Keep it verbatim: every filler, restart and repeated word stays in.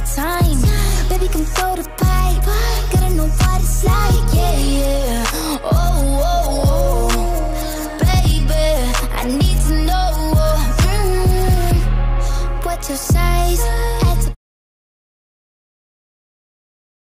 time. Baby, come throw the pipe. Gotta know what it's like, yeah, yeah. Oh, oh, oh, baby, I need to know. Mm, what's your size?